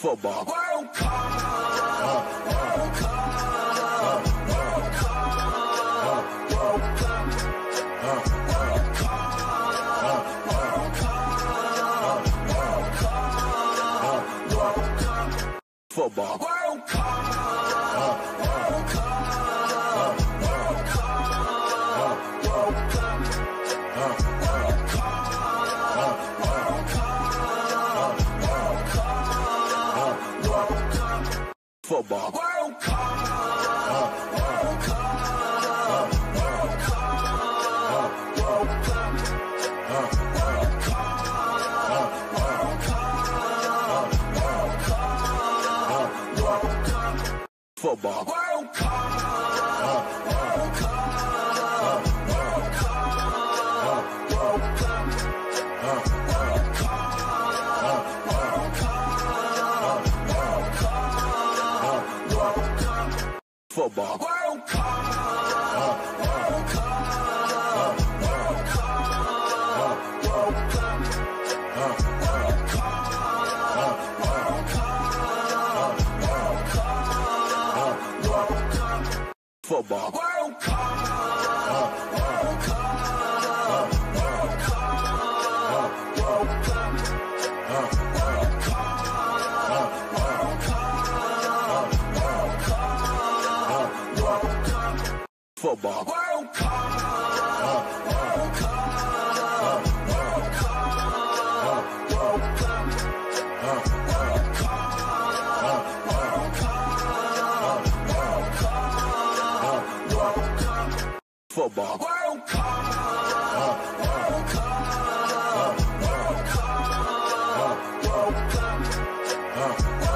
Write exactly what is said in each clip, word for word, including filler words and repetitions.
Football. World Cup. World Cup. World Cup. World Cup. World Cup. World Cup. World Cup. World Cup. Football. World Cup. World Cup. World Cup. World Cup. World Football. World Cup. World Cup. World Cup. World Cup. World Cup. World Cup. World Cup. World Cup. Football. World Cup. World Cup. World Cup. World Cup. World Football. World Cup. World Cup. World Cup. World Cup. World Cup. World Cup. World Cup. World Cup. Football. World Cup. World Cup. World Cup. World Cup. World Football. World Cup. World Cup. World Cup. World Cup. World Cup. World Cup. World Cup. World Cup. Football. World Cup. World Cup. World Cup. World Cup. World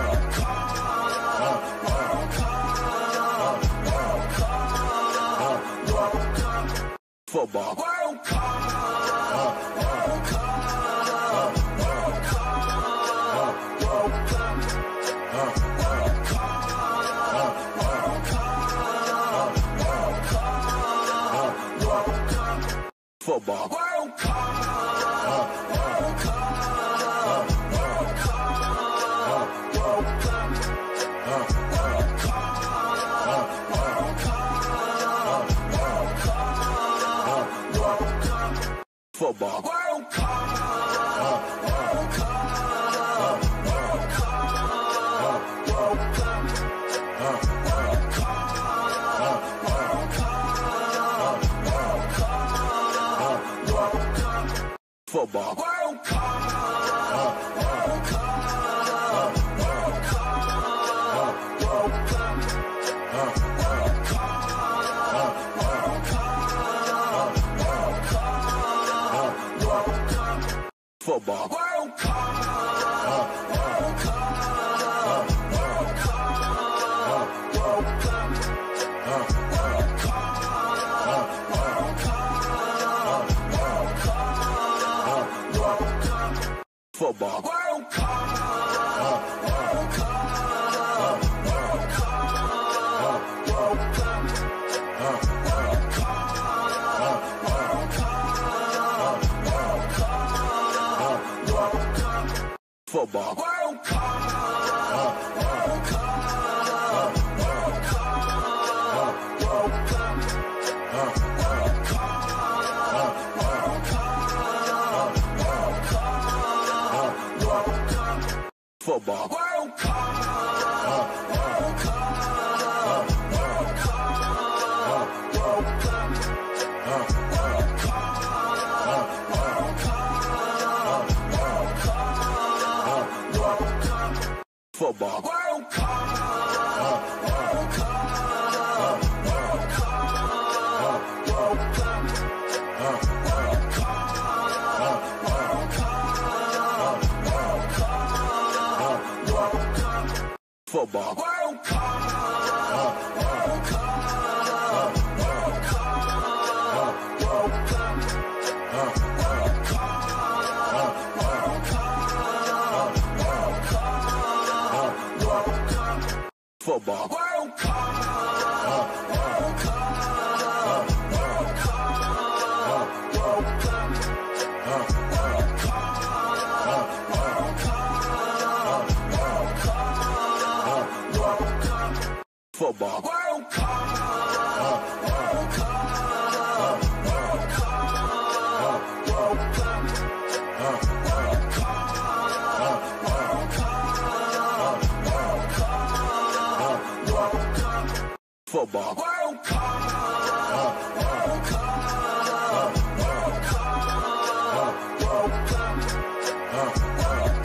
Football. World Cup. World Cup. World Cup. World Cup. World Cup. World Cup. World Cup. World Cup. Football. World Cup. World Cup. World Cup. World Cup. World Football. World Cup. World Cup. World Cup. World Cup. World Cup. World Cup. World Cup. World Cup. Football. World Cup. World Cup. World Cup. World Cup. World Football. World Cup. World Cup. World Cup. World Cup. World Cup. World Cup. World Cup. World Cup. Football. World Cup. World Cup. World Cup. World Cup. World Football. World Cup. World Cup. World Cup. World Cup. World Cup. World Cup. World Cup. World Cup. Football. World Cup. World Cup. World Cup. World Cup. World Football. World Cup. World Cup. World Cup. World Cup. World Cup. World Cup. World Cup. World Cup. Football. World Cup. World Cup. World Cup. World Cup. World Football. World Cup. World Cup. World Cup. World Cup. World Cup. World Cup. World Cup. Football. World Cup. World Cup. World Cup. World Cup. World Cup. World Cup. World Cup. Football. World Cup. World Cup. World Cup. World Cup. World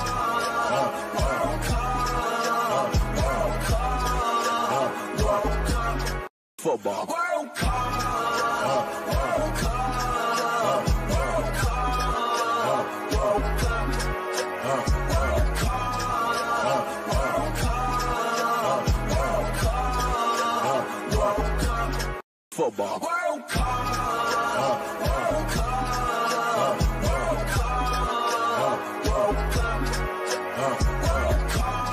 Cup. Football. World Cup. World Cup. World Cup. World Cup. World Cup. World Cup. Football. World Cup. World Cup. World Cup. World Cup. World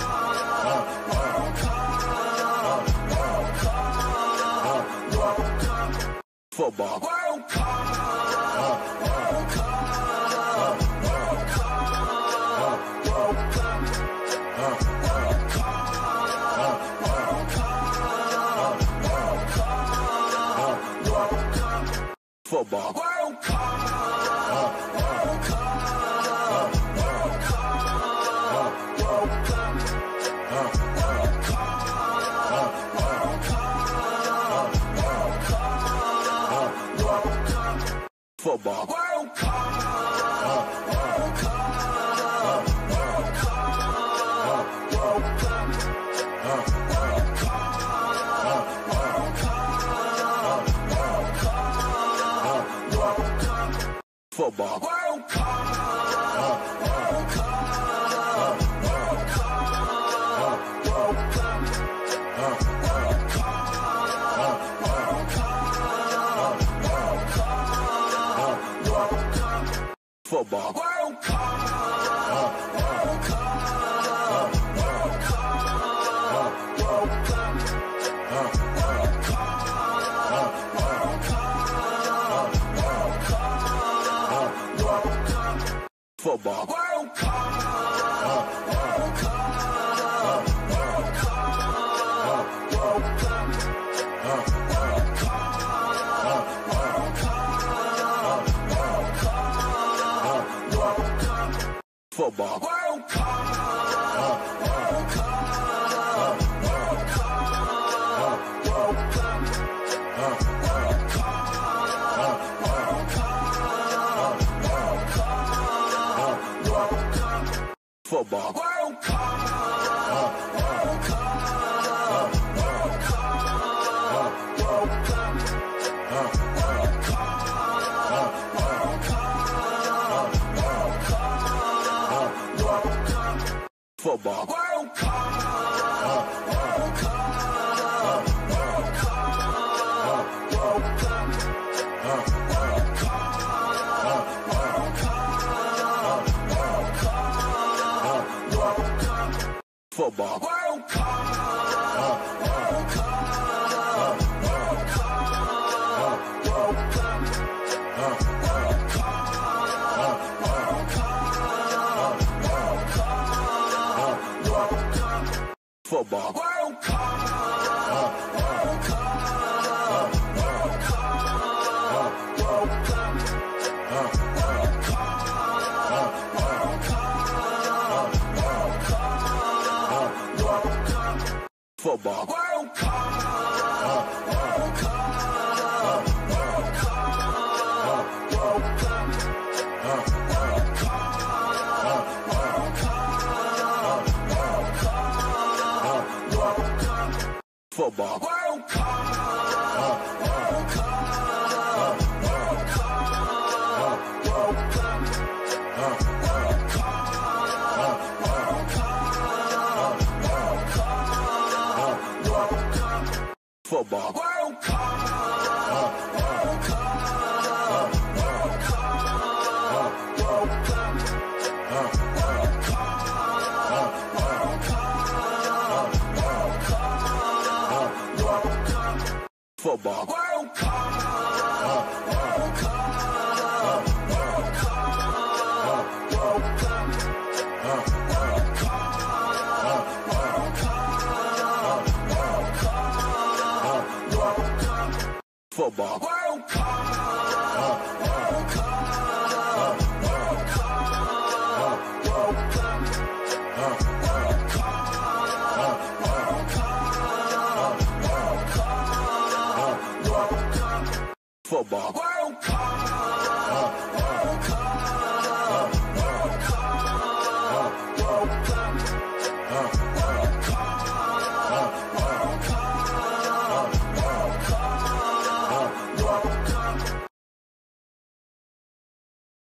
Cup. Football. World Cup. World Cup. World Cup. World Cup. World Cup. World Cup. Football. World Cup. World Cup. World Cup. World Cup. World Cup. World Cup. Football. World Cup. World Cup. World Cup. World Cup. World Cup. World Cup. Football. World Cup. World Cup. World Cup. World Cup. World Cup. World Cup. Football. World Cup. World Cup. World Cup. World Cup. World Cup. World Cup. Football. World Cup. World Cup. World Cup. World Cup. World Cup. World Cup. Football. World Cup. World Cup. World Cup. World Cup. World Cup. World Cup. Football. World Cup. World Cup. World Cup. World Cup. World Cup. World Cup. Football. World Cup. World Cup. World Cup. World Cup. World Cup. World Cup. Football. World Cup. World Cup. World Cup. World Cup. World Cup. World Cup. World Cup. Football. World Cup. World Cup. World Cup. World Cup. World Cup. World Cup. Football. World Cup. World Cup. World Cup. World Cup. World Cup. World Cup. World Cup. Football. World Cup. World Cup. World Cup. World Cup. World Cup. World Cup. World Cup. Football. World Cup. World Cup. World Cup. World Cup. World Cup. World Cup. Football. World Cup. World Cup. World Cup. World Cup. World Cup. World Cup. football.